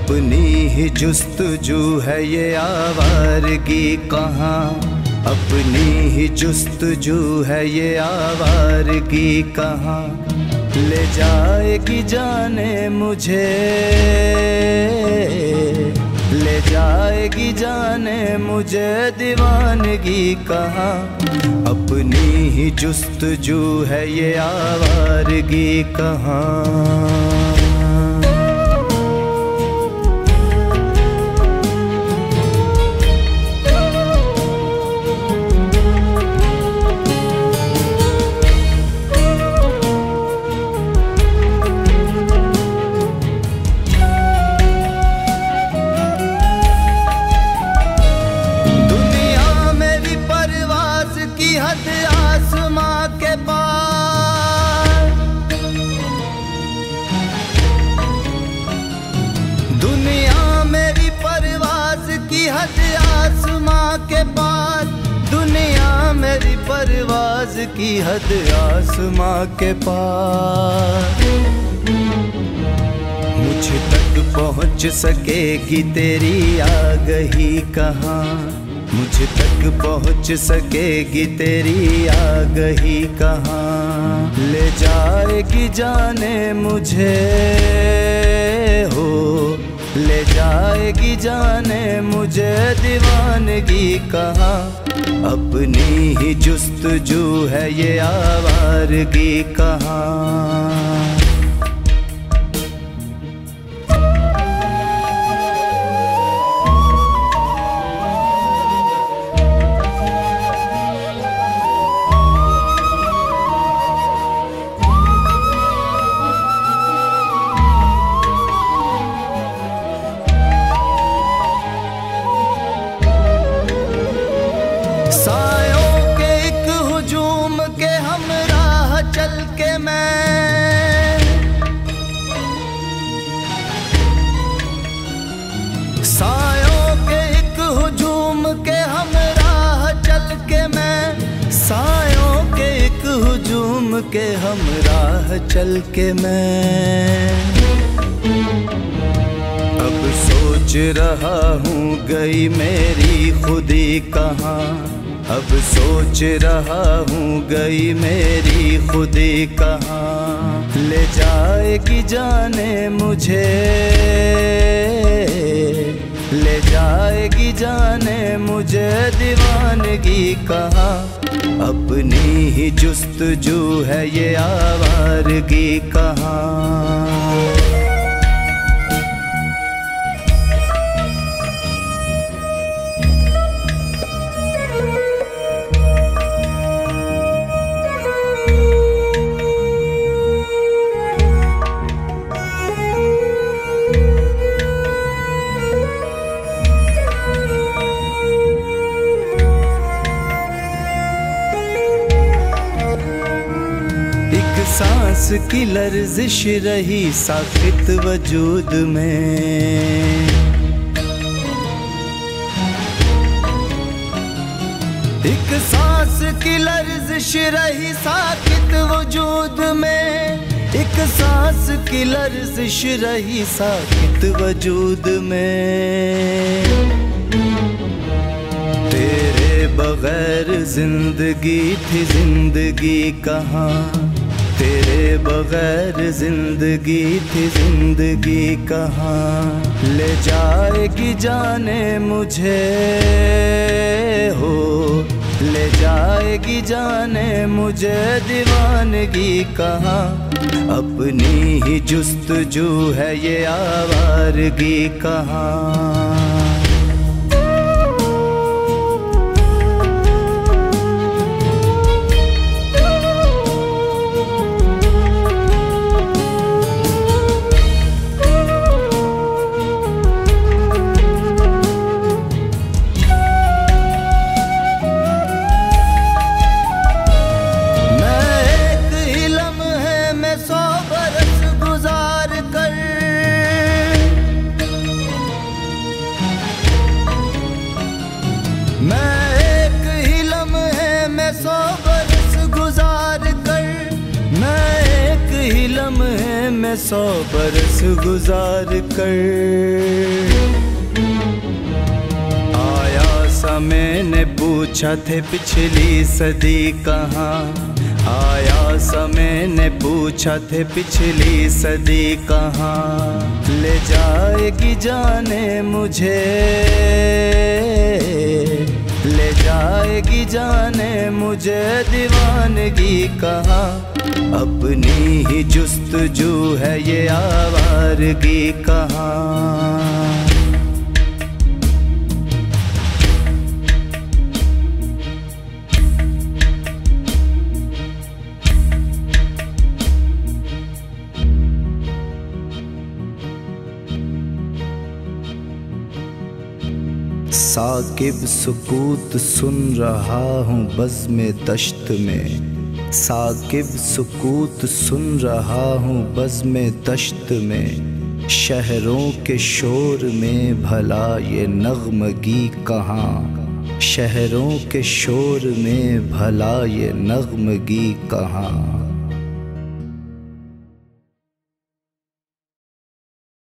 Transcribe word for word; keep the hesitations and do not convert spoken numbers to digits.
अपनी ही जुस्तजू है ये आवारगी कहाँ, अपनी ही जुस्तजू है ये आवारगी कहाँ, ले जाएगी जाने मुझे, ले जाएगी जाने मुझे दीवानगी कहाँ, अपनी ही जुस्तजू है ये आवारगी कहाँ। दुनिया मेरी परवाज़ की हद आसमां के पार, दुनिया मेरी परवाज़ की हद आसमां के पार। मुझ तक पहुँच सकेगी तेरी आगही कहाँ, मुझ तक पहुँच सकेगी तेरी आगही कहाँ, ले जाएगी जाने मुझे हो, ले जाएगी जाने मुझे दीवानगी कहाँ, अपनी ही जुस्तजू है ये आवारगी कहाँ। सायों के एक हुजूम के हमराह चल के मैं, सायों के एक हुजूम के हमराह चल के मैं, सायों के एक हुजूम के हमराह चल के मैं, अब सोच रहा हूँ गई मेरी खुदी कहाँ, अब सोच रहा हूँ गई मेरी खुदी कहाँ, ले जाएगी जाने मुझे, ले जाएगी जाने मुझे दीवानगी कहाँ, अपनी ही जुस्तजू है ये आवारगी कहाँ। सांस की लर्जिश रही साकित वजूद में, एक सांस की लर्जिश रही साकित वजूद में, एक सांस की लर्जिश रही साकित वजूद में, तेरे बगैर जिंदगी थी जिंदगी कहाँ, तेरे बगैर जिंदगी थी जिंदगी कहाँ, ले जाएगी जाने मुझे हो, ले जाएगी जाने मुझे दीवानगी कहाँ, अपनी ही जुस्तजू है ये आवारगी कहाँ। ने सौ बरस गुजार कर। आया समय ने पूछा थे पिछली सदी कहाँ, आया समय ने पूछा थे पिछली सदी कहाँ। ले जाएगी जाने मुझे, ले जाएगी जाने मुझे दीवानगी कहाँ। अपनी ही जुस्तजू है ये आवारगी कहाँ। साकिब सुकूत सुन रहा हूँ बज़्म दश्त में, साकिब सुकूत सुन रहा हूँ बज़्म दश्त में। शहरों के शोर में भला ये नग़्मगी कहाँ, शहरों के शोर में भला ये नग़्मगी कहाँ।